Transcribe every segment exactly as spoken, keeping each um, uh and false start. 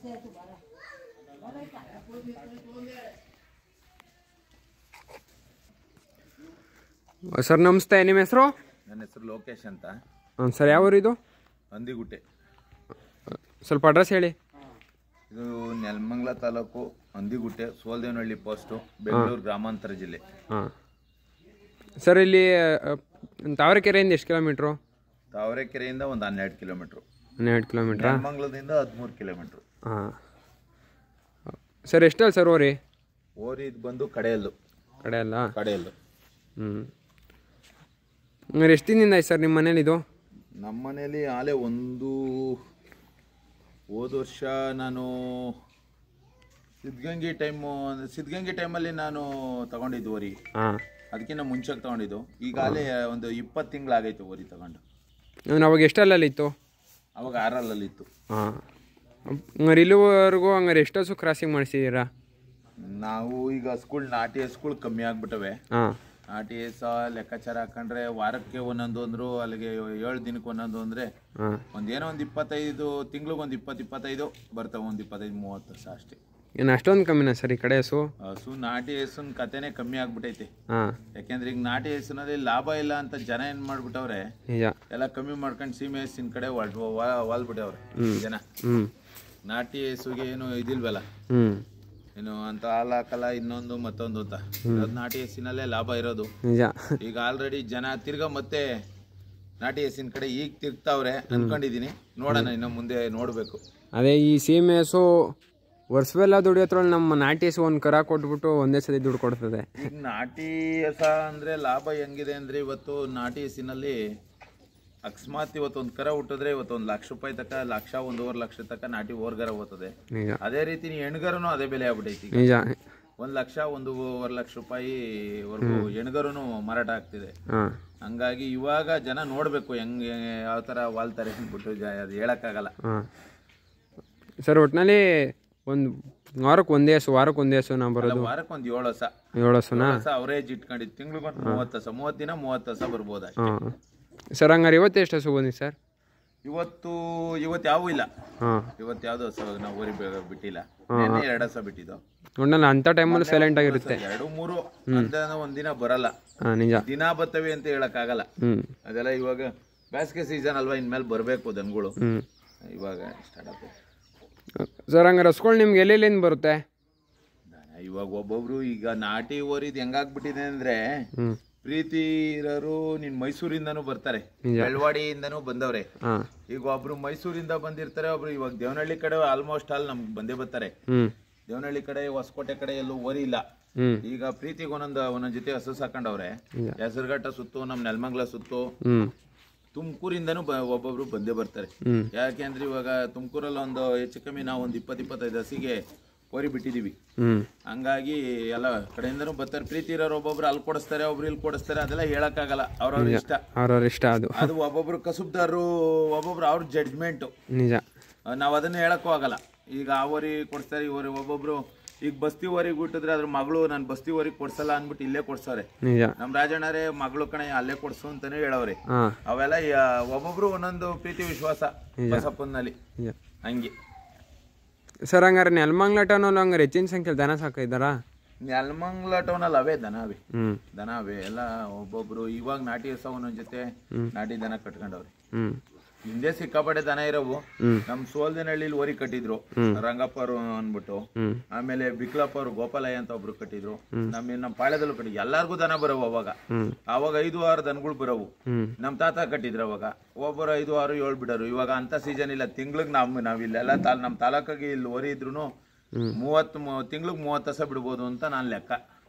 Sir ನಮಸ್ತೆ, ನಿಮ್ಮ ಹೆಸರು? ನನ್ನ ಹೆಸರು ಲೋಕೇಶ್ ಅಂತ. ಹಾಂ ಸರ್, ಯಾವ ಊರು ಇದು? ಹಂದಿಗುಟ್ಟೆ. ಸ್ವಲ್ಪ ಅಡ್ರೆಸ್ ಹೇಳಿ. ಇದು ನೆಲಮಂಗಲ ತಾಲೂಕು ಹಂದಿಗುಟ್ಟೆ, ಸೋಲ್ದೇವನಹಳ್ಳಿ ಪೋಸ್ಟು, ಬೆಂಗಳೂರು ಗ್ರಾಮಾಂತರ ಜಿಲ್ಲೆ. ಹಾಂ ಸರ್, ಇಲ್ಲಿ ತಾವರೆಕೆರೆಯಿಂದ ಎಷ್ಟು ಕಿಲೋಮೀಟ್ರು? ತಾವರೆಕೆರೆಯಿಂದ ಒಂದು ಹನ್ನೆರಡು ಕಿಲೋಮೀಟ್ರು. ಹನ್ನೆರಡು ಕಿಲೋಮೀಟ್ರಾ? ನೆಲಮಂಗಲದಿಂದ ಹದಿಮೂರು ಕಿಲೋಮೀಟ್ರು. ಹಾಂ ಸರ್, ಎಷ್ಟಲ್ಲ ಸರ್ ಓರಿ? ಓರಿ ಇದು ಬಂದು ಕಡೆಯಲ್ಲು. ಕಡೆಯಲ್ಲ? ಕಡೆಯಲ್ಲು. ಹ್ಞೂ ಹಂಗಾರೆ ಎಷ್ಟು ದಿನದಿಂದ ಆಯ್ತು ಸರ್ ನಿಮ್ಮ ಮನೇಲಿ ಇದು? ನಮ್ಮ ಮನೇಲಿ ಆಲೇ ಒಂದು ಹೋದ ವರ್ಷ ನಾನು ಸಿದ್ಧಗಂಗೆ ಟೈಮು ಸಿದ್ಧಗಂಗೆ ಟೈಮಲ್ಲಿ ನಾನು ತಗೊಂಡಿದ್ದು ಓರಿ. ಹಾಂ, ಅದಕ್ಕಿಂತ ಮುಂಚೆಗೆ ತಗೊಂಡಿದ್ದು. ಈಗಾಗಲೇ ಒಂದು ಇಪ್ಪತ್ತು ತಿಂಗಳಾಗೈತು ಓರಿ ತಗೊಂಡು. ಅವಾಗ ಎಷ್ಟಲ್ಲಲ್ಲಿ ಇತ್ತು? ಅವಾಗ ಆರಲ್ಲಲ್ಲಿತ್ತು. ಹಾಂ, ಹಂಗಾರೆ ಇಲ್ಲಿವರೆಗೂ ಹಂಗಾರೆ ಎಷ್ಟು ಹಸು ಕ್ರಾಸಿಂಗ್ ಮಾಡಿಸಿದ್ದೀರಾ? ನಾವು ಈಗ ಸ್ಕೂಲ್ ನಾಟಿ ಹಸುಗಳು ಕಮ್ಮಿ ಆಗ್ಬಿಟ್ಟವೆ. ಹಾಂ, ನಾಟಿ ಹಸ ಲೆಕ್ಕಾಚಾರ ಹಾಕೊಂಡ್ರೆ ವಾರಕ್ಕೆ ಒಂದೊಂದು ಅಂದರು, ಅಲ್ಲಿಗೆ ಏಳು ದಿನಕ್ಕೆ ಒಂದೊಂದು ಅಂದರೆ ಒಂದೇನೋ ಒಂದು ಇಪ್ಪತ್ತೈದು ತಿಂಗ್ಳಿಗೆ ಒಂದು ಇಪ್ಪತ್ತು ಇಪ್ಪತ್ತೈದು ಬರ್ತವೆ. ಒಂದು ಇಪ್ಪತ್ತೈದು ಮೂವತ್ತು ವರ್ಷ ಅಷ್ಟೇ. ಏನು ಅಷ್ಟೊಂದು ಕಮ್ಮಿನಾ ಸರ್ ಈ ಕಡೆ ಹಸು? ಹಸು ನಾಟಿ ಹಸುನ ಕತೆನೇ ಕಮ್ಮಿ ಆಗ್ಬಿಟ್ಟೈತೆ. ಹಾಂ, ಯಾಕೆಂದ್ರೆ ಈಗ ನಾಟಿ ಹಸುನಲ್ಲಿ ಲಾಭ ಇಲ್ಲ ಅಂತ ಜನ ಏನು ಮಾಡ್ಬಿಟ್ಟವ್ರೆ, ನಿಜ, ಎಲ್ಲ ಕಮ್ಮಿ ಮಾಡ್ಕೊಂಡು ಸೀಮೆ ಹಸಿನ ಕಡೆ ವಾಲ್ಬಿಟ್ಟವ್ರೆ ಜನ. ಹ್ಞೂ, ನಾಟಿ ಹಸುಗೆ ಏನು ಇದಿಲ್ವಲ್ಲ, ಹ್ಞೂ ಏನು ಅಂತ ಹಾಲು ಹಾಕಲ್ಲ ಇನ್ನೊಂದು ಮತ್ತೊಂದು ಅಂತ. ನಾಟಿ ಹಸಿನಲ್ಲೇ ಲಾಭ ಇರೋದು ನಿಜ. ಈಗ ಆಲ್ರೆಡಿ ಜನ ತಿರ್ಗಾ ಮತ್ತೆ ನಾಟಿ ಹಸಿನ ಕಡೆ ಈಗ ತಿರ್ಗ್ತಾವ್ರೆ ಅನ್ಕೊಂಡಿದೀನಿ. ನೋಡೋಣ, ಇನ್ನು ಮುಂದೆ ನೋಡ್ಬೇಕು. ಅದೇ ಈ ಸೀಮೆ ಹಸು ವರ್ಷವೆಲ್ಲ ದುಡಿಯೋದ್ರಲ್ಲಿ ನಮ್ಮ ನಾಟಿ ಹಸು ಒಂದು ಕರ ಕೊಟ್ಬಿಟ್ಟು ಒಂದೇ ಸತಿ ದುಡ್ಡು ಕೊಡ್ತದೆ. ಈಗ ನಾಟಿ ಹಸ ಅಂದ್ರೆ ಲಾಭ ಹೆಂಗಿದೆ ಅಂದ್ರೆ, ಇವತ್ತು ನಾಟಿ ಹಸಿನಲ್ಲಿ ಅಕಸ್ಮಾತ್ ಇವತ್ತು ಒಂದು ಕರ ಹುಟ್ಟಿದ್ರೆ ಇವತ್ತು ಒಂದು ಲಕ್ಷ ರೂಪಾಯಿ ತಕ, ಲಕ್ಷ ಒಂದೂವರೆ ಲಕ್ಷ ತಕ ನಾಟಿ ಓರ್ಗರ ಹೋಗ್ತದೆ. ಅದೇ ರೀತಿ ಹೆಣ್ಗರನು ಅದೇ ಬೆಲೆ ಆಗ್ಬಿಟ್ಟೈತಿ. ನಿಜ, ಒಂದ್ ಲಕ್ಷ ಒಂದೂವರೆ ಲಕ್ಷ ರೂಪಾಯಿ ವರ್ಗು ಹೆಣ್ಗರನು ಮಾರಾಟ ಆಗ್ತಿದೆ. ಹಂಗಾಗಿ ಇವಾಗ ಜನ ನೋಡ್ಬೇಕು ಹೆಂಗೆ ಯಾವ ತರ ವಾಲ್ತಾರೆ ಅಂದ್ಬಿಟ್ಟು ಅದು ಹೇಳಕ್ಕಾಗಲ್ಲ. ಸರ್, ಒಟ್ಟಿನಲ್ಲಿ ಒಂದು ವಾರಕ್ಕೆ ಒಂದೇ ಹಸು ವಾರಕ್ಕೆ ಒಂದೇ ಹಸು ನಾವು ಬರೋದು? ವಾರಕ್ಕೆ ಒಂದು ಏಳು ಹಸ ಏಳು ಹಸುನಾ ಅವರೇಜ್ ಇಟ್ಕೊಂಡಿದ್ದು. ತಿಂಗ್ಳಿಗೆ ಒಂದು ಮೂವತ್ತು ಹಸ, ಮೂವತ್ತು ದಿನ ಮೂವತ್ತು ಹಸ ಬರ್ಬೋದ. ಹಾಂ ಸರ್, ಹಂಗಾರೆ ಇವತ್ತು ಎಷ್ಟು ಹಸು ಬಂದಿ ಸರ್? ಇವತ್ತು ಇವತ್ತು ಯಾವೂ ಇಲ್ಲ. ಹಾಂ, ಇವತ್ತು ಯಾವ್ದು ಹಸ ನಾವು ಊರಿ ಬಿಟ್ಟಿಲ್ಲ. ಎರಡು ಹಸ ಬಿಟ್ಟಿದ್ದು. ಒಟ್ಟಲ್ಲಿ ಅಂಥ ಟೈಮಲ್ಲಿ ಸೈಲೆಂಟ್ ಆಗಿರುತ್ತೆ. ಎರಡು ಮೂರು ಅಂತ ಒಂದಿನ ಬರಲ್ಲ. ಹಾಂ, ನಿಜ. ದಿನ ಬರ್ತವೆ ಅಂತ ಹೇಳಕ್ಕಾಗಲ್ಲ. ಹ್ಮ್ ಅದೆಲ್ಲ ಇವಾಗ ಬೇಸಿಗೆ ಸೀಸನ್ ಅಲ್ವಾ, ಇನ್ಮೇಲೆ ಬರಬೇಕು ದನಗಳು. ಹ್ಮ್ ಇವಾಗ ಸ್ಟಾರ್ಟ್ ಆಗ್ತದೆ. ಸರ್, ಹಂಗಾರೆ ಹಸುಗಳು ನಿಮ್ಗೆ ಎಲ್ಲೆಲ್ಲಿಂದ ಬರುತ್ತೆ? ಇವಾಗ ಒಬ್ಬೊಬ್ರು ಈಗ ನಾಟಿ ಓರಿದ್ ಹೆಂಗಾಗ್ಬಿಟ್ಟಿದೆ ಅಂದ್ರೆ, ಪ್ರೀತಿ ಇರೋರು ನಿನ್ ಮೈಸೂರಿಂದನೂ ಬರ್ತಾರೆ, ಬೆಳವಾಡಿಯಿಂದನೂ ಬಂದವ್ರೆ. ಈಗ ಒಬ್ರು ಮೈಸೂರಿಂದ ಬಂದಿರ್ತಾರೆ, ಒಬ್ರು ಇವಾಗ ದೇವನಹಳ್ಳಿ ಕಡೆ ಆಲ್ಮೋಸ್ಟ್ ಆಲ್ ನಮ್ಗೆ ಬಂದೇ ಬರ್ತಾರೆ. ದೇವನಹಳ್ಳಿ ಕಡೆ ಹೊಸಕೋಟೆ ಕಡೆ ಎಲ್ಲೂ ಓರಿ ಇಲ್ಲ. ಈಗ ಪ್ರೀತಿಗೆ ಒಂದೊಂದು ಒಂದೊಂದ್ ಜೊತೆ ಹಸು ಸಾಕೊಂಡವ್ರೆ. ಹೆಸರುಘಟ್ಟ ಸುತ್ತು, ನಮ್ ನೆಲಮಂಗಲ ಸುತ್ತು, ತುಮಕೂರಿಂದನೂ ಒಬ್ಬೊಬ್ರು ಬಂದೇ ಬರ್ತಾರೆ. ಯಾಕೆಂದ್ರೆ ಇವಾಗ ತುಮಕೂರಲ್ಲಿ ಒಂದು ಹೆಚ್ಚು ಕಮ್ಮಿ ನಾವು ಒಂದು ಇಪ್ಪತ್ ಇಪ್ಪತ್ತೈದು ಹಸಿಗೆ ಓರಿ ಬಿಟ್ಟಿದೀವಿ. ಹಂಗಾಗಿ ಎಲ್ಲ ಕಡೆಯಿಂದನೂ ಬರ್ತಾರೆ. ಪ್ರೀತಿ ಇರೋರು ಒಬ್ಬೊಬ್ರು ಅಲ್ಲಿ ಕೊಡಿಸ್ತಾರೆ, ಒಬ್ರು ಇಲ್ಲಿ ಕೊಡಿಸ್ತಾರೆ. ಅದೆಲ್ಲ ಹೇಳಕ್ಕಾಗಲ್ಲ, ಅವ್ರವ್ರ ಇಷ್ಟ, ಅವ್ರವ್ರ ಇಷ್ಟ. ಅದು ಅದು ಒಬ್ಬೊಬ್ರು ಕಸುಬ್ದಾರರು, ಒಬ್ಬೊಬ್ರು ಅವ್ರ ಜಡ್ಜ್ಮೆಂಟ್. ನಿಜ, ನಾವ್ ಅದನ್ನ ಹೇಳಕ್ಕೂ ಆಗಲ್ಲ. ಈಗ ಆ ಓರಿ ಕೊಡಿಸ್ತಾರೆ, ಈ ಓರಿ ಒಬ್ಬೊಬ್ರು ಈಗ ಬಸ್ತಿ ಓರಿಗೆ ಹುಟ್ಟಿದ್ರೆ ಅದ್ರ ಮಗಳು ನಾನು ಬಸ್ತಿ ಓರಿಗೆ ಕೊಡ್ಸಲ್ಲ ಅನ್ಬಿಟ್ಟು ಇಲ್ಲೇ ಕೊಡ್ಸವ್ರೆ. ನಮ್ ರಾಜಣ್ಣರೇ ಮಗಳು ಕಣೆ ಅಲ್ಲೇ ಕೊಡ್ಸು ಅಂತಾನೆ ಹೇಳವ್ರೆ. ಅವೆಲ್ಲ ಒಬ್ಬೊಬ್ರು ಒಂದೊಂದು ಪ್ರೀತಿ ವಿಶ್ವಾಸ ಬಸಪ್ಪನಲ್ಲಿ ಹಂಗೆ. ಸರ್, ಹಂಗಾರೆ ನೆಲಮಂಗಲ ಟೌನ್ ಅಲ್ಲಿ ಹಂಗಾರೆ ಹೆಚ್ಚಿನ ಸಂಖ್ಯೆ ದನ ಸಾಕಿದಾರ? ನೆಲಮಂಗಲ ಟೌನ್ ಅಲ್ಲಿ ಅವೇ ದನ ಅವೇ ದನ ಅವೇ ಎಲ್ಲ ಒಬ್ಬೊಬ್ರು ಇವಾಗ ನಾಟಿ ಹಸ ಒಂದೊಂದ್ ಜೊತೆ ನಾಟಿ ದನ ಕಟ್ಕೊಂಡವ್ರೆ. ಹಿಂದೆ ಸಿಕ್ಕಾಪಟ್ಟೆ ದನ ಇರೋವು. ನಮ್ ಸೋಲ್ದೇನಹಳ್ಳಿಲಿ ಓರಿ ಕಟ್ಟಿದ್ರು ರಂಗಪ್ಪ ಅವರು ಅನ್ಬಿಟ್ಟು. ಆಮೇಲೆ ಬಿಕ್ಲಪ್ಪ ಅವರು ಗೋಪಾಲಯ್ಯ ಅಂತ ಒಬ್ರು ಕಟ್ಟಿದ್ರು. ನಮ್ಮ ನಮ್ ಪಾಳ್ಯದಲ್ಲೂ ಕಟ್ಟಿ ಎಲ್ಲಾರ್ಗು ದನ ಬರವು. ಅವಾಗ ಅವಾಗ ಐದು ಆರು ದನಗಳು ಬರವು. ನಮ್ ತಾತ ಕಟ್ಟಿದ್ರು ಅವಾಗ. ಒಬ್ಬರು ಐದು ಆರು ಏಳು ಬಿಡರು. ಇವಾಗ ಅಂತ ಸೀಸನ್ ಇಲ್ಲ. ತಿಂಗ್ಳಿಗೆ ನಮ್ ನಾವ್ ಇಲ್ಲೆಲ್ಲ ತಾಲ್ ನಮ್ ತಾಲೂಕಾಗಿ ಇಲ್ಲಿ ಓರಿ ಇದ್ರು ಮೂವತ್ ತಿಂಗ್ಳಿಗೆ ಮೂವತ್ತು ಹಸ ಬಿಡ್ಬೋದು ಅಂತ ನಾನ್ ಲೆಕ್ಕ.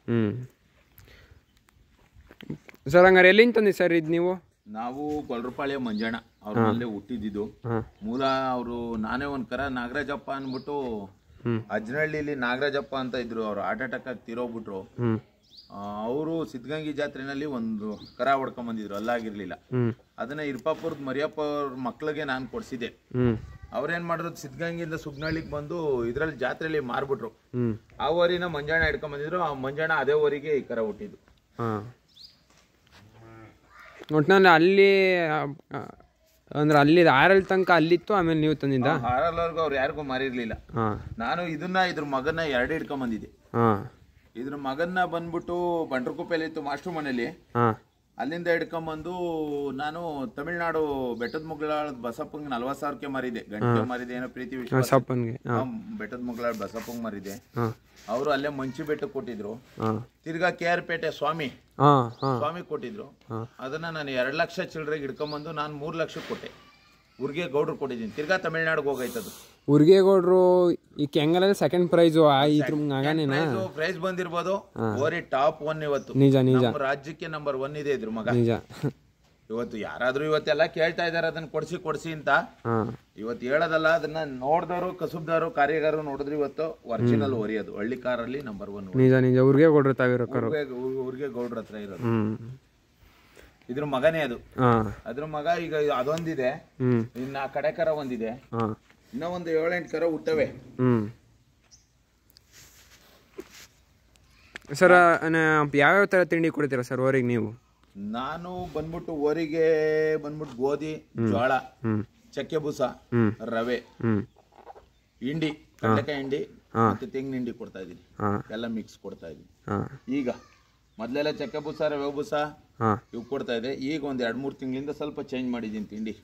ಸರ್, ಹಂಗಾರೆ ಎಲ್ಲಿಂದ ತಂದಿ ಸರ್ ಇದು ನೀವು? ನಾವು ಗೊಲ್ರಪಾಳ್ಯ ಮಂಜಣ್ಣ ಅವ್ರ ಮನೇಲೆ ಹುಟ್ಟಿದ್ದು. ಮೂಲ ಅವರು ನಾನೇ ಒಂದ್ ಕರ ನಾಗರಾಜಪ್ಪ ಅನ್ಬಿಟ್ಟು ಅಜ್ನಹಳ್ಳಿಲಿ ನಾಗರಾಜಪ್ಪ ಅಂತ ಇದ್ರು. ಅವ್ರು ಹಾರ್ಟ್ ಅಟ್ಯಾಕ್ ಆಗಿ ತೀರೋಗ್ಬಿಟ್ರು. ಅವರು ಸಿದ್ಧಗಂಗಿ ಜಾತ್ರೆನಲ್ಲಿ ಒಂದು ಕರ ಹೊಡ್ಕೊಂಡ್ ಬಂದಿದ್ರು, ಅಲ್ಲಾಗಿರ್ಲಿಲ್ಲ. ಅದನ್ನ ಇರ್ಪಾಪುರದ ಮರಿಯಪ್ಪ ಅವ್ರ ಮಕ್ಳಿಗೆ ನಾನ್ ಕೊಡ್ಸಿದ್ದೆ. ಅವ್ರೇನ್ ಮಾಡಿದ್ರು, ಸಿದ್ಧಗಂಗಿಯಿಂದ ಸುಗ್ನಹಳ್ಳಿಗೆ ಬಂದು ಇದ್ರಲ್ಲಿ ಜಾತ್ರೆಯಲ್ಲಿ ಮಾರ್ಬಿಟ್ರು. ಆ ಓರಿನ ಮಂಜಣ್ಣ ಹಿಡ್ಕೊಂಡ್ ಬಂದಿದ್ರು. ಆ ಮಂಜಣ್ಣ ಅದೇ ಓರಿಗೆ ಈ ಕರ ಹುಟ್ಟಿದ್ದು. ಒಟ್ಟಿನಲ್ಲಿ ಅಲ್ಲಿ ಅಂದ್ರೆ ಅಲ್ಲಿ ಆರಲ್ಲಿ ತನಕ ಅಲ್ಲಿತ್ತು, ಆಮೇಲೆ ನೀವು ತಂದಿದ್ದ? ಆರಲ್ವರೆಗೂ ಅವ್ರು ಯಾರಿಗೂ ಮಾರಿರ್ಲಿಲ್ಲ. ಹಾಂ. ನಾನು ಇದನ್ನ ಇದ್ರ ಮಗನ್ನ ಎರಡು ಹಿಡ್ಕೊಂಬಂದಿದ್ದೆ. ಹಾಂ. ಇದ್ರ ಮಗನ್ನ ಬಂದ್ಬಿಟ್ಟು ಬಂಡ್ರಕುಪ್ಪೆಯಲ್ಲಿ ಇತ್ತು ಮಾಸ್ಟ್ರು ಮನೇಲಿ. ಹಾಂ. ಅಲ್ಲಿಂದ ಹಿಡ್ಕೊಂಬಂದು ನಾನು ತಮಿಳ್ನಾಡು ಬೆಟ್ಟದ ಮುಗಳಾಳದ ಬಸಪ್ಪಂಗೆ ನಲ್ವತ್ತು ಸಾವಿರಕ್ಕೆ ಮಾರಿದೆ. ಗಂಟೆ ಮಾರಿದೆ, ಏನೋ ಪ್ರೀತಿ ವಿಶ್ವಾಸ ಬೆಟ್ಟದ ಮುಗಳಾಳ ಬಸಪ್ಪಂಗೆ ಮಾರಿದೆ. ಅವರು ಅಲ್ಲೇ ಮಂಚಿ ಬೆಟ್ಟಕ್ಕೆ ಕೊಟ್ಟಿದ್ರು. ತಿರ್ಗಾ ಕೆ ಆರ್ ಪೇಟೆ ಸ್ವಾಮಿ ಸ್ವಾಮಿ ಕೊಟ್ಟಿದ್ರು. ಅದನ್ನ ನಾನು ಎರಡು ಲಕ್ಷ ಚಿಲ್ಲರೆಗೆ ಹಿಡ್ಕೊಂಬಂದು ನಾನು ಮೂರು ಲಕ್ಷಕ್ಕೆ ಕೊಟ್ಟೆ. ಊರಿಗೆ ಗೌಡ್ರು ಕೊಟ್ಟಿದ್ದೀನಿ. ತಿರ್ಗಾ ತಮಿಳ್ನಾಡಿಗೆ ಹೋಗೈತದು. ಊರಿಗೆ ಗೌಡ್ರು ಈ ಕೆಂಗಲಲ್ಲಿ ಸೆಕೆಂಡ್ ಪ್ರೈಸ್ ಪ್ರೈಸ್ ಬಂದಿರ್ಬೋದು. ಓರಿ ಟಾಪ್ ಒನ್ ಇವತ್ತು. ನಿಜ ನಿಜ. ರಾಜ್ಯಕ್ಕೆ ನಂಬರ್ ಒನ್ ಇದೆ ಇದ್ರ ಮಗ. ನಿಜ. ಇವತ್ತು ಯಾರಾದ್ರೂ ಇವತ್ತೆಲ್ಲ ಕೇಳ್ತಾ ಇದಾರೆ ಅದನ್ನ ಕೊಡ್ಸಿ ಕೊಡ್ಸಿ ಅಂತ. ಇವತ್ತು ಹೇಳೋದಲ್ಲ, ಅದನ್ನ ನೋಡ್ದವ್ರು ಕಸುಬ್ದಾರು ಕಾರ್ಯಗಾರರು ನೋಡಿದ್ರೆ ಇವತ್ತು ಒರಿಜಿನಲ್ ಓರಿ ಅದು ಹಳ್ಳಿ ಕಾರಲ್ಲಿ ನಂಬರ್ ಒನ್. ನಿಜ ನಿಜ. ಊರಿಗೆ ಗೌಡ್ರು ತಾವಿರೋ ಊರಿಗೆ ಗೌಡ್ರ ಹತ್ರ ಇರೋದು. ಇದ್ರ ಮಗನೇ ಅದು. ಅದ್ರ ಮಗ ಈಗ ಅದೊಂದಿದೆ, ಇನ್ನ ಆ ಕಡೆ ಕರ ಒಂದಿದೆ, ಇನ್ನೂ ಒಂದು ಏಳೆಂಟು ಕರ ಹುಟ್ಟವೆ. ಸರ್ ಯಾವ್ಯಾವ ತರ ತಿಂಡಿ ಕೊಡ್ತೀರಾ ಸರ್ ಓರಿಗೆ ನೀವು? ನಾನು ಬಂದ್ಬಿಟ್ಟು ಓರಿಗೆ ಬಂದ್ಬಿಟ್ಟು ಗೋಧಿ, ಜೋಳ, ಚಕ್ಕೆ ಬೂಸ, ರವೆ, ಹಿಂಡಿ, ಕಡಲೆಕಾಯಿ ಹಿಂಡಿ ಮತ್ತೆ ತೆಂಗಿನ ಹಿಂಡಿ ಕೊಡ್ತಾ ಇದೀನಿ. ಎಲ್ಲ ಮಿಕ್ಸ್ ಕೊಡ್ತಾ ಇದೀನಿ. ಈಗ ಮೊದ್ಲೆಲ್ಲ ಚಕ್ಕೆ ಬೂಸ, ರವೆ ಬೂಸ ಇವು ಕೊಡ್ತಾ ಇದೆ. ಈಗ ಒಂದ್ ಎರಡ್ ಮೂರ್ ತಿಂಗಳಿಂದ ಸ್ವಲ್ಪ ಚೇಂಜ್ ಮಾಡಿದೀನಿ ತಿಂಡಿ.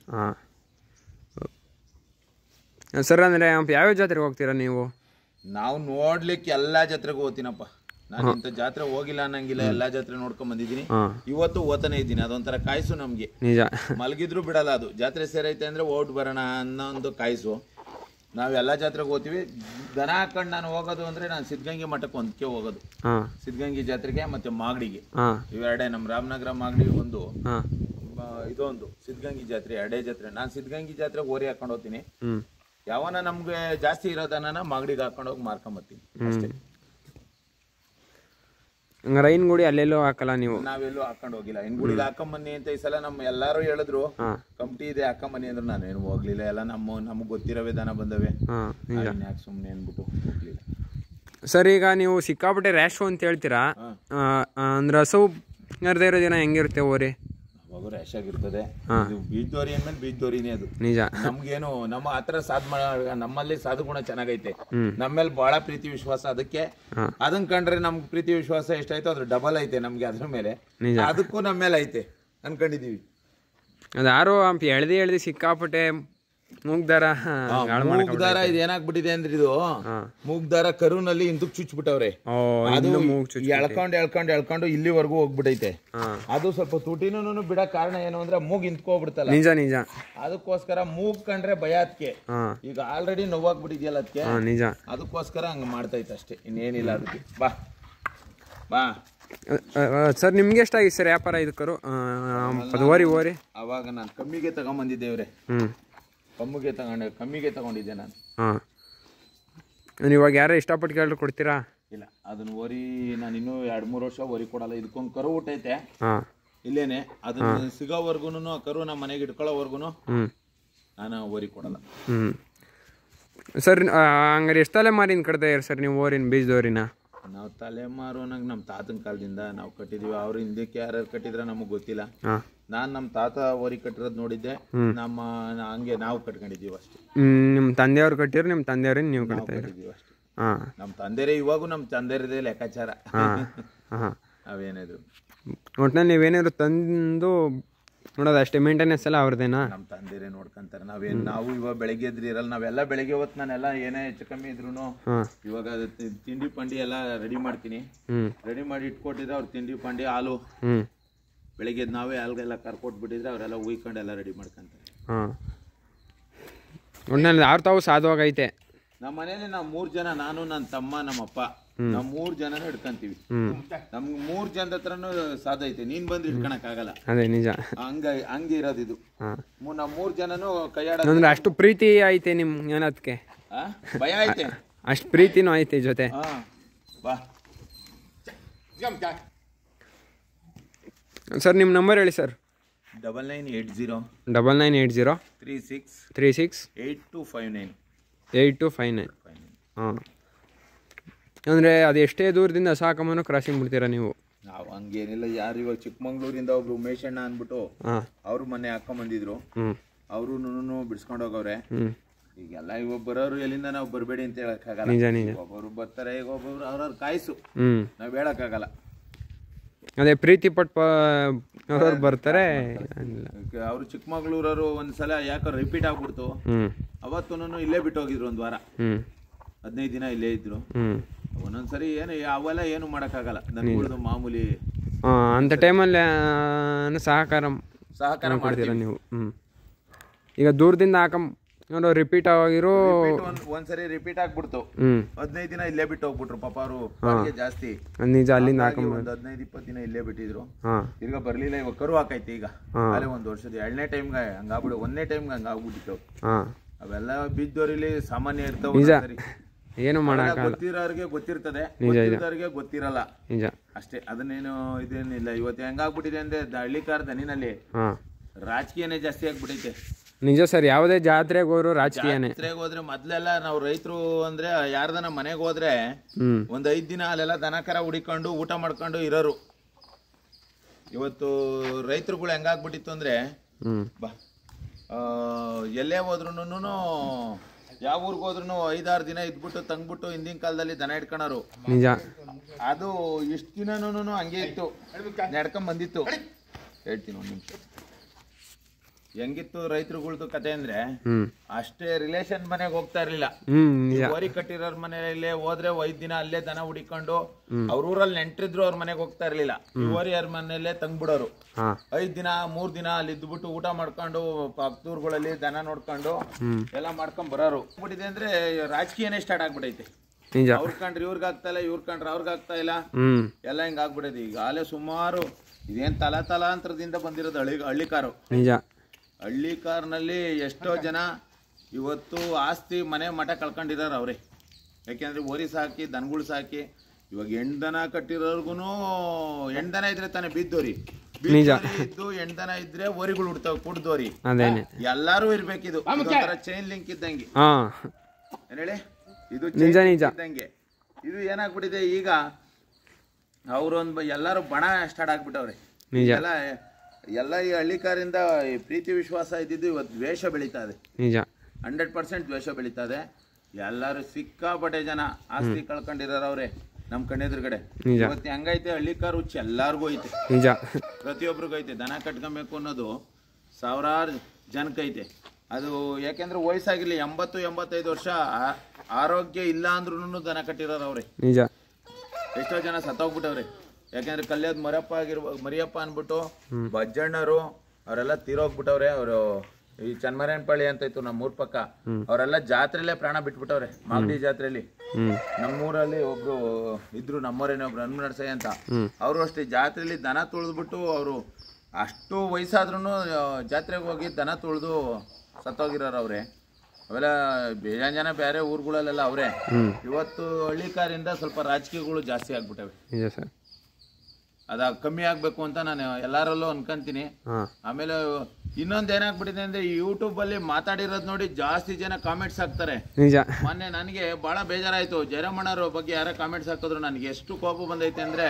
ಸರ್ ಅಂದ್ರೆ ಯಾವ್ಯಾವ ಜಾತ್ರೆಗೆ ಹೋಗ್ತೀರಾ ನೀವು? ನಾವು ನೋಡ್ಲಿಕ್ಕೆ ಎಲ್ಲಾ ಜಾತ್ರೆಗೂ ಹೋಗ್ತೀನಪ್ಪ. ನಾನು ಇಂಥ ಜಾತ್ರೆ ಹೋಗಿಲ್ಲ ಅನ್ನಂಗಿಲ್ಲ, ಎಲ್ಲಾ ಜಾತ್ರೆ ನೋಡ್ಕೊಂಡ್ ಬಂದಿದ್ದೀನಿ. ಇವತ್ತು ಓತಾನೆ ಇದ್ದೀನಿ. ಅದೊಂಥರ ಕಾಯ್ಸು ನಮ್ಗೆ. ನಿಜ. ಮಲಗಿದ್ರು ಬಿಡಲ್ಲ ಅದು. ಜಾತ್ರೆ ಸೇರೈತೆ ಅಂದ್ರೆ ಓಟ್ ಬರೋಣ ಅನ್ನೋ ಒಂದು ಕಾಯ್ಸು. ನಾವ್ ಎಲ್ಲಾ ಜಾತ್ರೆಗೆ ಹೋಗ್ತೀವಿ. ದನ ಹಾಕೊಂಡು ನಾನು ಹೋಗೋದು ಅಂದ್ರೆ ನಾನು ಸಿದ್ಧಗಂಗೆ ಮಠಕ್ಕೆ ಒಂದಕ್ಕೆ ಹೋಗೋದು. ಸಿದ್ಧಗಂಗೆ ಜಾತ್ರೆಗೆ ಮತ್ತೆ ಮಾಗಡಿಗೆ. ಇವೆರಡೇ ನಮ್ ರಾಮನಗರ ಮಾಗಡಿಗೆ ಒಂದು, ಇದೊಂದು ಸಿದ್ಧಗಂಗೆ ಜಾತ್ರೆ, ಎರಡೇ ಜಾತ್ರೆ. ನಾನು ಸಿದ್ಧಗಂಗೆ ಜಾತ್ರೆಗೆ ಓರಿ ಹಾಕೊಂಡು ಹೋಗ್ತೀನಿ. ಯಾವನ ನಮ್ಗೆ ಜಾಸ್ತಿ ಇರೋದನ್ನ ಮಾಗಡಿಗೆ ಹಾಕೊಂಡು ಹೋಗಿ ಮಾರ್ಕೊಂಬತ್ತೀನಿ ಅಷ್ಟೇ. ರೈನ್ಗುಡಿ ಅಲ್ಲೆಲ್ಲೋ ಹಾಕಲ್ಲ ನೀವು? ನಾವೆಲ್ಲೂ ಹಾಕೊಂಡು ಹೋಗಿಲ್ಲ. ಇನ್ಗುಡಿಗೆ ಹಾಕೊಂಬನ್ನಿ ಅಂತ ಈ ಸಲ ನಮ್ಮ ಎಲ್ಲಾರು ಹೇಳಿದ್ರು, ಕಂಪ್ನಿ ಇದೆ ಹಾಕೊಂಬನ್ನಿ ಅಂದ್ರೆ ನಾನೇನು ಹೋಗ್ಲಿಲ್ಲ. ಎಲ್ಲ ನಮ್ಮ ನಮಗ್ ಗೊತ್ತಿರವೆ ದನ ಬಂದವೆ, ಯಾಕೆ ಸುಮ್ನೆ ಅನ್ಬಿಟ್ಟು ಹೋಗ್ಲಿಲ್ಲ. ಸರ್ ಈಗ ನೀವು ಸಿಕ್ಕಾಪಟ್ಟೆ ರ್ಯಾಶು ಅಂತ ಹೇಳ್ತೀರಾ, ಅಂದ್ರೆ ಹಸು ನರ್ದೇ ಇರೋ ದಿನ ಹೆಂಗಿರುತ್ತೆ ಓರಿ? ಅವಾಗ ರ್ಯಾಶ್ ಆಗಿರ್ತದೆ. ಬೀಜದೋರಿ ಅಂದ್ಮೇಲೆ ಬೀಜದೋರಿನೇ ಅದು. ನಿಜ. ನಮ್ಗೇನು ನಮ್ಮ ಆತರ ಸಾಧ್ ನಮ್ಮಲ್ಲಿ ಸಾಧು ಗುಣ ಚೆನ್ನಾಗೈತೆ. ನಮ್ಮೇಲೆ ಬಹಳ ಪ್ರೀತಿ ವಿಶ್ವಾಸ. ಅದಕ್ಕೆ ಅದನ್ ಕಂಡ್ರೆ ನಮ್ಗೆ ಪ್ರೀತಿ ವಿಶ್ವಾಸ ಎಷ್ಟಾಯ್ತು ಅದ್ರ ಡಬಲ್ ಐತೆ ನಮ್ಗೆ ಅದ್ರ ಮೇಲೆ. ಅದಕ್ಕೂ ನಮ್ಮ ಮೇಲೆ ಐತೆ ಅನ್ಕೊಂಡಿದೀವಿ. ಅದಾರು ಎಳ್ದಿ ಎಳ್ದಿ ಸಿಕ್ಕಾಪಟ್ಟೆ ಮೂಗ್ದಾರ ಮೂಗ್ದಾರ ಇದು ಏನಾಗ್ಬಿಟ್ಟಿದೆ ಅಂದ್ರೆ, ಇದು ಮೂಗ್ದಾರ ಕರುನಲ್ಲಿ ಹಿಂದಕ್ ಚುಚ್ಬಿಟ್ಟವ್ರೆ. ಎಳ್ಕೊಂಡ್ ಎಳ್ಕೊಂಡ್ ಎಳ್ಕೊಂಡು ಇಲ್ಲಿವರೆಗೂ ಹೋಗ್ಬಿಟ್ಟೈತೆ. ಅದು ಸ್ವಲ್ಪ ತುಟಿನೂ ಬಿಡ ಕಾರಣ ಏನು ಅಂದ್ರೆ ಮೂಗ್ ಇಂತ್ಕೋಗ್ಬಿಡ್ತಲ್ಲ. ನಿಜ ನಿಜ. ಅದಕ್ಕೋಸ್ಕರ ಮೂಗ್ ಕಂಡ್ರೆ ಭಯ ಅದಕ್ಕೆ. ಈಗ ಆಲ್ರೆಡಿ ನೋವಾಗ್ಬಿಟ್ಟಿದ್ಯಲ್ಲ ಅದಕ್ಕೆ. ನಿಜ. ಅದಕ್ಕೋಸ್ಕರ ಹಂಗ ಮಾಡ್ತೈತೆ ಅಷ್ಟೇ, ಇನ್ನೇನಿಲ್ಲ ಅದಕ್ಕೆ. ಬಾ ಬಾ ಸರ್ ನಿಮ್ಗೆ ಎಷ್ಟಾಗಿತ್ತು ಸರ್ ವ್ಯಾಪಾರ ಇದಕ್ಕರು ಓರಿ ಓರಿ? ಅವಾಗ ನಾನು ಕಮ್ಮಿಗೆ ತಗೊಂಬಂದಿದ್ದೇವ್ರೆ. ಹ್ಮ್ ಕಮ್ಮಿಗೆ ತಗೊಂಡೆ ಕಮ್ಮಿಗೆ ತಗೊಂಡಿದ್ದೆ ನಾನು. ಹಾಂ. ಇವಾಗ ಯಾರೋ ಇಷ್ಟಪಟ್ಟು ಕೇಳಿದ್ರು ಕೊಡ್ತೀರಾ? ಇಲ್ಲ, ಅದನ್ನ ಓರಿ ನಾನು ಇನ್ನೂ ಎರಡು ಮೂರು ವರ್ಷ ಓರಿ ಕೊಡಲ್ಲ. ಇದಕ್ಕೊಂದು ಕರು ಹುಟ್ಟೈತೆ. ಹಾಂ. ಇಲ್ಲೇನೆ ಅದನ್ನ ಸಿಗೋವರ್ಗು ಆ ಕರು ನಮ್ಮ ಮನೆಗೆ ಇಟ್ಕೊಳ್ಳೋವರ್ಗು ನಾನು ಓರಿ ಕೊಡಲ್ಲ. ಹ್ಞೂ ಸರ್. ಹಂಗಾರೆ ಎಷ್ಟು ತಲೆ ಮಾರಿನ ಕಟ್ತಾ ಇರಿ ಸರ್ ನೀವು ಓರಿನ ಬೀಜದೋರಿನ? ನಾವು ತಲೆಮಾರು ಅನ್ನಂಗೆ ನಮ್ಮ ತಾತನ ಕಾಲದಿಂದ ನಾವು ಕಟ್ಟಿದೀವಿ. ಅವ್ರ ಹಿಂದಕ್ಕೆ ಯಾರ್ಯಾರು ಕಟ್ಟಿದ್ರೆ ನಮಗೆ ಗೊತ್ತಿಲ್ಲ. ನಾನ್ ನಮ್ಮ ತಾತ ಓರಿ ಕಟ್ಟಿರೋದು ನೋಡಿದ್ದೆ. ನಮ್ಮ ಹಂಗೆ ನಾವು ಕಟ್ಕೊಂಡಿದೀವಿ ಅಷ್ಟೇ. ನಿಮ್ಮ ತಂದೆಯವ್ರು ಕಟ್ಟಿರೋ ನಿಮ್ಮ ತಂದೆಯವ್ರ ನೀವು ಕಟ್ತಾ ಇದ್ದೀವಿ ಅಷ್ಟೇ. ನಮ್ಮ ತಂದೆರೇ ಇವಾಗೂ ನಮ್ಮ ತಂದೆಯರದೇ ಲೆಕ್ಕಾಚಾರ. ಅವೇನಿದ್ರು ಒಟ್ಟಿನಲ್ಲಿ ನೀವೇನಾದ್ರು ತಂದು ನೋಡೋದು ಅಷ್ಟೇ, ಮೇಂಟೆನೆನ್ಸ್ ಎಲ್ಲ ಅವ್ರದೇನಾ? ನಮ್ಮ ತಂದೆರೇ ನೋಡ್ಕೊಂತಾರೆ. ನಾವೇನ್ ನಾವು ಇವಾಗ ಬೆಳಗ್ಗೆ ಎದ್ರಿ ಇರಲ್ಲ. ನಾವೆಲ್ಲ ಬೆಳಗ್ಗೆ ಹೊತ್ತು ನಾನೆಲ್ಲ ಏನೇ ಹೆಚ್ಚು ಕಮ್ಮಿ ಇದ್ರು ಇವಾಗ ತಿಂಡಿ ಪಂಡಿ ಎಲ್ಲ ರೆಡಿ ಮಾಡ್ತೀನಿ. ರೆಡಿ ಮಾಡಿ ಇಟ್ಕೊಟ್ಟಿದ್ರೆ ಅವ್ರ ತಿಂಡಿ ಪಂಡಿ ಹಾಲು ಬೆಳಗ್ಗೆ ನಾವೇ ಹಾಲ್ಗೆಲ್ಲ ಕರ್ಕೊಟ್ಬಿಟ್ಟಿದ್ರೆ ಅವರೆಲ್ಲ ಉಯ್ಕೊಂಡು ಎಲ್ಲ ರೆಡಿ ಮಾಡ್ಕೊಂತಾರೆ. ಹಾಂ. ಒಟ್ಟಿನಲ್ಲಿ ಆರು ತಾವು ಸಾಧುವಾಗೈತೆ. ನಮ್ಮ ಮನೇಲಿ ನಾವು ಮೂರ್ ಜನ, ನಾನು ನನ್ನ ತಮ್ಮ ನಮ್ಮ ಅಪ್ಪ, ನಾವ್ ಮೂರ್ ಜನನು ಹಿಡ್ಕೊಂತೀವಿ. ನಮ್ಗೆ ಮೂರ್ ಜನದ ಹತ್ರನು ಸಾಧ ಐತೆ. ನೀನ್ ಬಂದ್ರೆ ಹಿಡ್ಕೊಳಕ್ ಆಗಲ್ಲ. ಅದೇ ನಿಜ. ಹಂಗ ಹಂಗೆ ಇರೋದು ಇದು. ನಾವ್ ಮೂರ್ ಜನನು ಕೈಯಾಡ. ಅಷ್ಟು ಪ್ರೀತಿ ಐತೆ ನಿಮ್ ಏನದಕ್ಕೆ? ಭಯ ಐತೆ. ಅಷ್ಟು ಪ್ರೀತಿನೂ ಐತೆ ಜೊತೆ. ಬಾ ಸರ್ ನಿಮ್ಮ ನಂಬರ್ ಹೇಳಿ sir. Double nine eight zero double nine eight zero three six three six eight two five nine eight two five nine. ಹಾಂ. ಅಂದರೆ ಅದು ಎಷ್ಟೇ ದೂರದಿಂದ ಸಾಕಮ್ಮನೂ ಕ್ರಾಸಿಂಗ್ ಬಿಡ್ತೀರಾ ನೀವು? ನಾವು ಹಂಗೇನಿಲ್ಲ. ಯಾರು ಇವಾಗ ಚಿಕ್ಕಮಂಗ್ಳೂರಿಂದ ಒಬ್ರು ಉಮೇಶಣ್ಣ ಅಂದ್ಬಿಟ್ಟು ಅವ್ರು ಮೊನ್ನೆ ಹಾಕೊಂಬಂದಿದ್ರು. ಅವರು ಬಿಡಿಸ್ಕೊಂಡು ಹೋಗವ್ರೆ. ಹ್ಞೂ ಈಗೆಲ್ಲ ಇವಾಗ ಬರೋರು ಎಲ್ಲಿಂದ ನಾವು ಬರಬೇಡಿ ಅಂತ ಹೇಳಕ್ಕಾಗಲ್ಲ. ನಿಜ ನಿಜ. ಒಬ್ಬೊಬ್ರು ಬರ್ತಾರೆ, ಈಗ ಒಬ್ಬೊಬ್ರು ಅವ್ರವ್ರ ಕಾಯಿಸು, ಹ್ಞೂ ನಾವು ಹೇಳಕ್ಕಾಗಲ್ಲ. ಅದೇ ಪ್ರೀತಿ ಪಟ್ ಅವ್ರವ್ರು ಬರ್ತಾರೆ. ಅವರು ಚಿಕ್ಕಮಗಳೂರವರು ಒಂದ್ಸಲ ಯಾಕೋ ರಿಪೀಟ್ ಆಗ್ಬಿಡ್ತು. ಹ್ಞೂ ಅವತ್ತೂ ಇಲ್ಲೇ ಬಿಟ್ಟು ಹೋಗಿದ್ರು ಒಂದು ವಾರ, ಹ್ಞೂ ಹದಿನೈದು ದಿನ ಇಲ್ಲೇ ಇದ್ರು. ಹ್ಞೂ ಒಂದೊಂದ್ಸರಿ ಏನು ಅವೆಲ್ಲ ಏನು ಮಾಡೋಕ್ಕಾಗಲ್ಲ. ನನ್ಗಳ್ದು ಮಾಮೂಲಿ ಹಾಂ ಅಂಥ ಟೈಮಲ್ಲಿ ಸಹಕಾರ ಸಹಕಾರ ಮಾಡ್ತೀರಾ ನೀವು? ಹ್ಞೂ ಈಗ ದೂರದಿಂದ ಹಾಕಂ ನೋಡು ರಿಪೀಟ್ ಆಗಿರೋ ಒಂದ್ಸರಿ ರಿಪೀಟ್ ಆಗ್ಬಿಡ್ತು. ಹ್ಞೂ ಹದಿನೈದು ದಿನ ಇಲ್ಲೇ ಬಿಟ್ಟು ಹೋಗ್ಬಿಟ್ರು ಪಾಪ. ಅವರು ಜಾಸ್ತಿ ನಿಜ ಅಲ್ಲಿಂದ ಹಾಕಂ ಒಂದು ಹದಿನೈದು ಇಪ್ಪತ್ತು ದಿನ ಇಲ್ಲೇ ಬಿಟ್ಟಿದ್ರು. ಹಾಂ ಈಗ ಬರ್ಲಿಲ್ಲ. ಇವಾಗ ಕರು ಹಾಕೈತಿ. ಈಗ ಅಲ್ಲೇ ಒಂದು ವರ್ಷದ ಎರಡನೇ ಟೈಮ್ಗೆ ಹಂಗಾಗ್ಬಿಡು, ಒಂದನೇ ಟೈಮ್ಗೆ ಹಂಗಾಗ್ಬಿಟ್ಟಿತ್ತು. ಹಾಂ ಅವೆಲ್ಲ ಬೀದ್ದವ್ರಲ್ಲಿ ಸಾಮಾನ್ಯ ಇರ್ತಾವ. ನಿಜ, ಏನು ಮಾಡಕ್ಕಾಗಲ್ಲ. ಗೊತ್ತಿರೋರಿಗೆ ಗೊತ್ತಿರ್ತದೆ, ಗೊತ್ತಿರೋರಿಗೆ ಗೊತ್ತಿರಲ್ಲ ನಿಜ ಅಷ್ಟೇ. ಅದನ್ನೇನು ಇದೇನಿಲ್ಲ. ಇವತ್ತು ಹೆಂಗಾಗ್ಬಿಟ್ಟಿದೆ ಅಂದ್ರೆ ಹಳ್ಳಿಕಾರ ದನಿನಲ್ಲಿ ಹಾಂ ರಾಜಕೀಯನೇ ಜಾಸ್ತಿ ಆಗ್ಬಿಟ್ಟೈತೆ. ನಿಜ ಸರ್, ಯಾವುದೇ ಜಾತ್ರೆಗೆ ಹೋದ್ರು ರಾಜಕೀಯನೇ. ಜಾತ್ರೆಗೆ ಹೋದ್ರೆ ಮೊದ್ಲೆಲ್ಲ ನಾವು ರೈತರು ಅಂದ್ರೆ ಯಾರ್ದನ ಮನೆಗೆ ಹೋದ್ರೆ ಹ್ಮ್ ಒಂದ್ ಐದ್ ದಿನ ಅಲ್ಲೆಲ್ಲ ದನ ಕರ ಹುಡಿಕೊಂಡು ಊಟ ಮಾಡ್ಕೊಂಡು ಇರೋರು. ಇವತ್ತು ರೈತರುಗಳು ಹೆಂಗಾಗ್ಬಿಟ್ಟಿತ್ತು ಅಂದ್ರೆ ಹ್ಮ್ ಬಾ ಎಲ್ಲೇ ಹೋದ್ರುನು ಯಾವ ಊರ್ಗ್ ಹೋದ್ರು ಐದಾರು ದಿನ ಇದ್ಬಿಟ್ಟು ತಂಗ್ಬಿಟ್ಟು ಹಿಂದಿನ ಕಾಲದಲ್ಲಿ ದನ ಇಟ್ಕೊಳೋರು. ನಿಜ. ಅದು ಇಷ್ಟು ದಿನನೂ ಹಂಗೆ ಇತ್ತು, ನಡ್ಕೊಂಡ್ ಬಂದಿತ್ತು. ಹೇಳ್ತೀನಿ ಒಂದ್ ನಿಮಿಷ. ಹೆಂಗಿತ್ತು ರೈತರುಗಳ್ದು ಕತೆ ಅಂದ್ರೆ ಅಷ್ಟೇ ರಿಲೇಷನ್ ಮನೆಗೆ ಹೋಗ್ತಾ ಇರ್ಲಿಲ್ಲ. ಓರಿ ಕಟ್ಟಿರೋರ್ ಮನೆಯಲ್ಲೇ ಹೋದ್ರೆ ಐದ್ ದಿನ ಅಲ್ಲೇ ದನ ಹುಡಿಕೊಂಡು ಅವ್ರ ಊರಲ್ಲಿ ನೆಂಟ್ರಿದ್ರು ಅವ್ರ ಮನೆಗೆ ಹೋಗ್ತಾ ಇರ್ಲಿಲ್ಲ. ಓರಿಯರ್ ಮನೆಯಲ್ಲೇ ತಂಗ್ಬಿಡೋರು. ಐದ್ ದಿನ ಮೂರ್ ದಿನ ಅಲ್ಲಿ ಇದ್ಬಿಟ್ಟು ಊಟ ಮಾಡ್ಕೊಂಡು ಪಕ್ಕದೂರ್ಗಳಲ್ಲಿ ದನ ನೋಡ್ಕೊಂಡು ಎಲ್ಲ ಮಾಡ್ಕೊಂಡ್ ಬರೋರು. ಬಿಟ್ಟಿದೆ ಅಂದ್ರೆ ರಾಜಕೀಯನೇ ಸ್ಟಾರ್ಟ್ ಆಗ್ಬಿಟ್ಟೈತೆ. ಅವ್ರ ಕಂಡ್ರೆ ಇವ್ರಿಗೆ ಆಗ್ತಾ ಇಲ್ಲ, ಇವ್ರ ಕಂಡ್ರೆ ಅವ್ರಿಗೆ ಆಗ್ತಾ ಇಲ್ಲ, ಎಲ್ಲ ಹಿಂಗ ಆಗ್ಬಿಡೈತಿ. ಈಗ ಅಲ್ಲೇ ಸುಮಾರು ಇದೇನ್ ತಲಾ ತಲಾಂತರದಿಂದ ಬಂದಿರೋದು ಹಳ್ಳಿ ಹಳ್ಳಿಕಾರು. ಹಳ್ಳಿ ಕಾರ್ನಲ್ಲಿ ಎಷ್ಟೋ ಜನ ಇವತ್ತು ಆಸ್ತಿ ಮನೆ ಮಠ ಕಳ್ಕೊಂಡಿದಾರ ಅವ್ರೆ. ಯಾಕೆಂದ್ರೆ ಓರಿ ಸಾಕಿ ದನಗಳು ಸಾಕಿ ಇವಾಗ ಹೆಣ್ದನ ಕಟ್ಟಿರೋರ್ಗು ಹೆಣ್ದನ ಇದ್ರೆ ತಾನೇ ಬಿದ್ದೋರಿ ಇದ್ದು ಹೆಣ್ದನ ಇದ್ರೆ ಓರಿಗಳು ಹುಡ್ತಾವ ಕುಡ್ದೋರಿ. ಎಲ್ಲಾರು ಇರ್ಬೇಕಿದು ಚೈನ್ ಲಿಂಕ್ ಇದ್ದಂಗೆ. ಏನ್ ಹೇಳಿ, ಇದು ಇದ್ದಂಗೆ. ಇದು ಏನಾಗ್ಬಿಟ್ಟಿದೆ ಈಗ ಅವ್ರೊಂದು ಎಲ್ಲಾರು ಬಣ ಸ್ಟಾರ್ಟ್ ಆಗ್ಬಿಟ್ಟವ್ರೆ. ಎಲ್ಲ ಎಲ್ಲ ಈ ಹಳ್ಳಿಕಾರಿಂದ ಪ್ರೀತಿ ವಿಶ್ವಾಸ ಇದ್ದಿದ್ದು ಇವತ್ತು ದ್ವೇಷ ಬೆಳೀತಾ ಇದೆ. ನಿಜ, ಹಂಡ್ರೆಡ್ ಪರ್ಸೆಂಟ್ ದ್ವೇಷ ಬೆಳೀತಾ ಇದೆ. ಎಲ್ಲಾರು ಸಿಕ್ಕಾಪಟ್ಟೆ ಜನ ಆಸ್ತಿ ಕಳ್ಕೊಂಡಿದಾರ ಅವ್ರೆ ನಮ್ ಕಣ್ಣೆದುರುಗಡೆ. ಇವತ್ತು ಹೆಂಗೈತೆ ಹಳ್ಳಿಕಾರ ಹುಚ್ಚ ಎಲ್ಲಾರ್ಗು ಐತೆ. ನಿಜ, ಪ್ರತಿಯೊಬ್ರಿಗೂ ಐತೆ. ದನ ಕಟ್ಕೊಬೇಕು ಅನ್ನೋದು ಸಾವಿರಾರು ಜನಕ್ಕೈತೆ. ಅದು ಯಾಕೆಂದ್ರೆ ವಯಸ್ಸಾಗಿರ್ಲಿ ಎಂಬತ್ತು ಎಂಬತ್ತೈದು ವರ್ಷ ಆರೋಗ್ಯ ಇಲ್ಲ ಅಂದ್ರೂ ದನ ಕಟ್ಟಿರೋರು ಅವ್ರೆ. ನಿಜ, ಎಷ್ಟೋ ಜನ ಸತ್ತೋಗ್ಬಿಟ್ಟವ್ರೆ. ಯಾಕೆಂದ್ರೆ ಕಲ್ಯಾದ್ ಮರಪ್ಪ ಆಗಿರ್ಬ ಮರಿಯಪ್ಪ ಅನ್ಬಿಟ್ಟು ಬಜ್ಜಣ್ಣರು ಅವರೆಲ್ಲ ತೀರೋಗ್ಬಿಟ್ಟವ್ರೆ. ಅವರು ಈ ಚನ್ಮರೇನಪಳ್ಳಿ ಅಂತ ಇತ್ತು ನಮ್ಮೂರ್ ಪಕ್ಕ, ಅವರೆಲ್ಲ ಜಾತ್ರೆಲ್ಲೇ ಪ್ರಾಣ ಬಿಟ್ಬಿಟ್ಟವ್ರೆ. ಮಾಗಡಿ ಜಾತ್ರೆಯಲ್ಲಿ ನಮ್ಮೂರಲ್ಲಿ ಒಬ್ರು ಇದ್ರು, ನಮ್ಮೂರೇನೆ ಒಬ್ರು ಹನುಮ ನರಸಯ್ಯ ಅಂತ. ಅವರು ಅಷ್ಟೇ ಜಾತ್ರೆಯಲ್ಲಿ ದನ ತುಳಿದ್ಬಿಟ್ಟು ಅವರು ಅಷ್ಟು ವಯಸ್ಸಾದ್ರೂ ಜಾತ್ರೆಗೆ ಹೋಗಿ ದನ ತುಳಿದು ಸತ್ತೋಗಿರೋರು ಅವ್ರೆ. ಅವೆಲ್ಲ ಬೇಜಾನ್ ಜನ ಬೇರೆ ಊರುಗಳಲ್ಲೆಲ್ಲ ಅವ್ರೆ. ಇವತ್ತು ಹಳ್ಳಿಕಾರಿಂದ ಸ್ವಲ್ಪ ರಾಜಕೀಯಗಳು ಜಾಸ್ತಿ ಆಗ್ಬಿಟ್ಟವೆ. ಅದ ಕಮ್ಮಿ ಆಗ್ಬೇಕು ಅಂತ ನಾನು ಎಲ್ಲಾರಲ್ಲೂ ಅನ್ಕೊಂತೀನಿ. ಆಮೇಲೆ ಇನ್ನೊಂದ್ ಏನಾಗ್ಬಿಟ್ಟಿದೆ ಅಂದ್ರೆ ಯೂಟ್ಯೂಬ್ ಅಲ್ಲಿ ಮಾತಾಡಿರೋದ್ ನೋಡಿ ಜಾಸ್ತಿ ಜನ ಕಾಮೆಂಟ್ಸ್ ಹಾಕ್ತಾರೆ. ಮೊನ್ನೆ ನನಗೆ ಬಹಳ ಬೇಜಾರಾಯ್ತು. ಜಯರಾಮಣ್ಣವ್ರ ಬಗ್ಗೆ ಯಾರ ಕಾಮೆಂಟ್ಸ್ ಹಾಕಿದ್ರು ನನಗೆ ಎಷ್ಟು ಕೋಪ ಬಂದೈತೆ ಅಂದ್ರೆ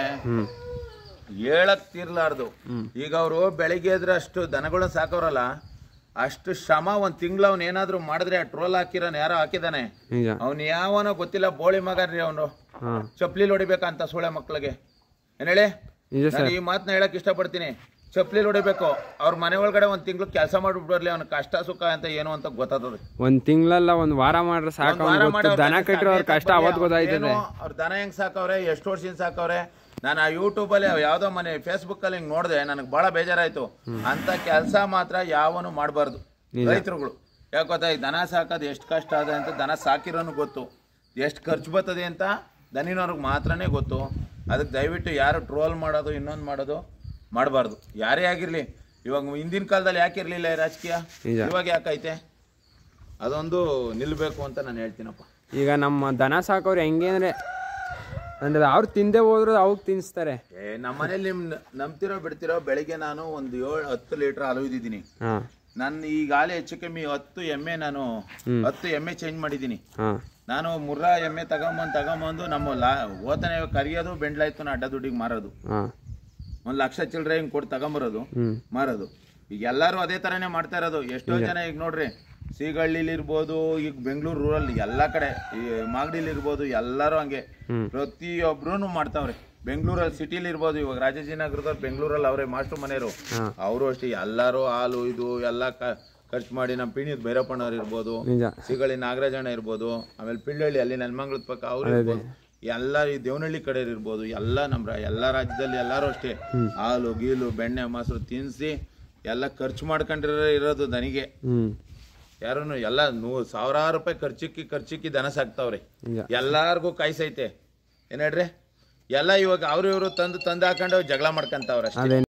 ಹೇಳಕ್ ತೀರ್ಲಾರ್ದು. ಈಗ ಅವರು ಬೆಳಿಗ್ಗೆ ಎದ್ರೆ ಅಷ್ಟು ದನಗಳನ್ನ ಸಾಕೋರಲ್ಲ, ಅಷ್ಟು ಶ್ರಮ ಒಂದ್ ತಿಂಗಳು ಅವ್ನ ಏನಾದ್ರು ಮಾಡಿದ್ರೆ ಟ್ರೋಲ್ ಹಾಕಿರೋನ್ ಯಾರೋ ಹಾಕಿದಾನೆ. ಅವ್ನು ಯಾವನೋ ಗೊತ್ತಿಲ್ಲ, ಬೋಳಿ ಮಗ ರೀ ಅವನು. ಚಪ್ಲಿ ಹೊಡಿಬೇಕಂತ ಸೋಳೆ ಮಕ್ಳಿಗೆ. ಏನ್ ಹೇಳಿ, ಈ ಮಾತನ್ನ ಹೇಳಕ್ ಇಷ್ಟಪಡ್ತೀನಿ. ಚಪ್ಲಿ ಹೊಡಿಬೇಕು. ಅವ್ರ ಮನೆ ಒಳಗಡೆ ಒಂದ್ ತಿಂಗಳು ಕೆಲಸ ಮಾಡ್ಬಿಟ್ಬರ್ಲಿ, ಅವ್ನ ಕಷ್ಟ ಸುಖ ಅಂತ ಏನು ಅಂತ ಗೊತ್ತಾಗ್ತದೆ. ಒಂದ್ ತಿಂಗಳಲ್ಲ ಒಂದ್ ವಾರ ಮಾಡ್ರೆ ಸಾಕು. ದನ ಕಟ್ಟಿರೋ ಅವ್ರ ಕಷ್ಟ ಅವತ್ತು ಗೊತ್ತಾಯ್ತದೆ. ಅವ್ರ ದನ ಹೆಂಗ್ ಸಾಕವ್ರೆ, ಎಷ್ಟು ವರ್ಷದಿಂದ ಸಾಕವ್ರೆ. ನಾನು ಆ ಯೂಟ್ಯೂಬ್ ಅಲ್ಲಿ ಯಾವ್ದೋ ಮನೆ ಫೇಸ್ಬುಕ್ ಅಲ್ಲಿ ಹಿಂಗ್ ನೋಡಿದೆ, ನನಗೆ ಬಹಳ ಬೇಜಾರಾಯ್ತು. ಅಂತ ಕೆಲಸ ಮಾತ್ರ ಯಾವನು ಮಾಡಬಾರ್ದು ರೈತರುಗಳು. ಯಾಕೆ ಗೊತ್ತಾ, ಈ ದನ ಸಾಕೋದು ಎಷ್ಟು ಕಷ್ಟ ಅದ ಅಂತ ದನ ಸಾಕಿರೋನು ಗೊತ್ತು, ಎಷ್ಟು ಖರ್ಚು ಬರ್ತದೆ ಅಂತ ದನಿನವ್ರಿಗೆ ಮಾತ್ರನೇ ಗೊತ್ತು. ಅದಕ್ಕೆ ದಯವಿಟ್ಟು ಯಾರು ಟ್ರೋಲ್ ಮಾಡೋದು ಇನ್ನೊಂದು ಮಾಡೋದು ಮಾಡಬಾರ್ದು, ಯಾರೇ ಆಗಿರ್ಲಿ. ಇವಾಗ ಹಿಂದಿನ ಕಾಲದಲ್ಲಿ ಯಾಕೆ ಇರ್ಲಿಲ್ಲ ರಾಜಕೀಯ, ಇವಾಗ ಯಾಕೈತೆ, ಅದೊಂದು ನಿಲ್ಬೇಕು ಅಂತ ನಾನು ಹೇಳ್ತೀನಪ್ಪ. ಈಗ ನಮ್ಮ ದನ ಸಾಕೋರು ಹೆಂಗೆ ಅಂದ್ರೆ ಅಂದ್ರೆ ಅವ್ರು ತಿಂದೆ ಹೋದ್ರು ಅವ್ರು ತಿನ್ನಿಸ್ತಾರೆ. ಏ ನಮ್ಮ ಮನೇಲಿ ನಿಮ್ ನಂಬ್ತಿರೋ ಬಿಡ್ತಿರೋ, ಬೆಳಿಗ್ಗೆ ನಾನು ಒಂದು ಏಳು ಹತ್ತು ಲೀಟರ್ ಹಾಲು ಇದ್ದಿದ್ದೀನಿ. ನಾನು ಈಗ ಹಾಲು ಹೆಚ್ಚು ಕಮ್ಮಿ ಹತ್ತು ಎಮ್ಮೆ ನಾನು ಹತ್ತು ಎಮ್ಮೆ ಚೇಂಜ್ ಮಾಡಿದ್ದೀನಿ. ನಾನು ಮುರ್ರಾ ಎಮ್ಮೆ ತಗೊಂಬಂದು ತಗೊಂಬಂದು ನಮ್ಮ ಲಾ ಓತನೆ ಕರಿಯೋದು ಬೆಂಡ್ಲಾಯ್ತು ಅಡ್ಡ ದುಡ್ಡಿಗೆ ಮಾರೋದು. ಒಂದ್ ಲಕ್ಷ ಚಿಲ್ಲರೆ ಹಿಂಗ್ ಕೊಟ್ಟು ತಗೊಂಬರೋದು ಮಾರೋದು. ಈಗ ಎಲ್ಲಾರು ಅದೇ ತರನೇ ಮಾಡ್ತಾ ಇರೋದು. ಎಷ್ಟೋ ಜನ ಈಗ ನೋಡ್ರಿ ಸೀಗಳ್ಳಿಲಿ ಇರ್ಬೋದು, ಈಗ ಬೆಂಗಳೂರು ರೂರಲ್ ಎಲ್ಲಾ ಕಡೆ, ಈ ಮಾಗಡಿಲಿ ಇರ್ಬೋದು, ಎಲ್ಲಾರು ಹಂಗೆ ಪ್ರತಿಯೊಬ್ರು ಮಾಡ್ತಾವ್ರೆ. ಬೆಂಗಳೂರಲ್ಲಿ ಸಿಟಿಲಿ ಇರ್ಬೋದು, ಇವಾಗ ರಾಜಾಜಿನಗರದವ್ರು ಬೆಂಗಳೂರಲ್ಲಿ ಅವ್ರೆ ಮಾಸ್ಟರ್ ಮನೆಯವರು, ಅವರು ಅಷ್ಟೇ ಎಲ್ಲಾರು ಹಾಲು ಇದು ಎಲ್ಲ ಖರ್ಚು ಮಾಡಿ ನಮ್ಮ ಪಿಣಿದ್ ಭೈರಪ್ಪಣ್ಣವ್ರು ಇರ್ಬೋದು, ಸಿಗಳಿ ನಾಗರಾಜಣ್ಣ ಇರ್ಬೋದು, ಆಮೇಲೆ ಪಿಳ್ಳಳ್ಳಿ ಅಲ್ಲಿ ನೆಲಮಂಗಲದ ಪಕ್ಕ ಅವ್ರು ಇರ್ಬೋದು, ಎಲ್ಲ ಈ ದೇವನಹಳ್ಳಿ ಕಡೆ ಇರ್ಬೋದು, ಎಲ್ಲ ನಮ್ಮ ಎಲ್ಲ ರಾಜ್ಯದಲ್ಲಿ ಎಲ್ಲಾರು ಅಷ್ಟೇ ಹಾಲು ಗೀಲು ಬೆಣ್ಣೆ ಮೊಸರು ತಿನ್ಸಿ ಎಲ್ಲ ಖರ್ಚು ಮಾಡ್ಕೊಂಡಿರೋ ಇರೋದು ದನಿಗೆ. ಯಾರು ಎಲ್ಲ ನೂ ಸಾವಿರಾರು ರೂಪಾಯಿ ಖರ್ಚಿಕ್ಕಿ ಖರ್ಚಿಕ್ಕಿ ದನ ಸಾಕ್ತಾವ್ರೆ. ಎಲ್ಲಾರ್ಗು ಕಾಯ್ಸೈತೆ ಏನ್ ಹೇಳ್ರಿ, ಎಲ್ಲ ಇವಾಗ ಅವ್ರು ಇವರು ತಂದು ತಂದು ಹಾಕೊಂಡು ಜಗಳ ಮಾಡ್ಕೊಂತಾವ್ರೆ ಅಷ್ಟೇ.